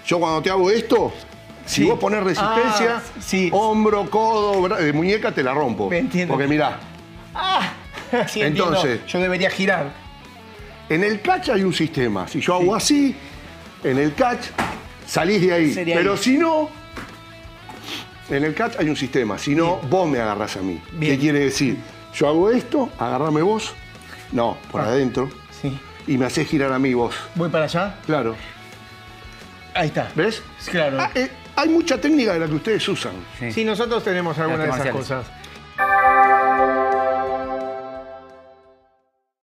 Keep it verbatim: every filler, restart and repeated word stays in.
Yo cuando te hago esto, si Sí. vos pones resistencia, Ah, sí. hombro, codo, bra- eh, muñeca, te la rompo. Me entiendo. Porque mirá, Ah, sí, entiendo. Entonces- Yo debería girar. en el catch hay un sistema. Si yo hago así, en el catch salís de ahí. Sería Pero ahí. si no, en el catch hay un sistema. Si no, vos me agarrás a mí. Bien. ¿Qué quiere decir? Yo hago esto, agarrame vos. No, por Ah. adentro. Sí. Y me hacés girar a mí vos. ¿Voy para allá? Claro. Ahí está. ¿Ves? Claro. Ah, eh, hay mucha técnica de la que ustedes usan. Sí, nosotros tenemos algunas de Artes esas marciales. cosas.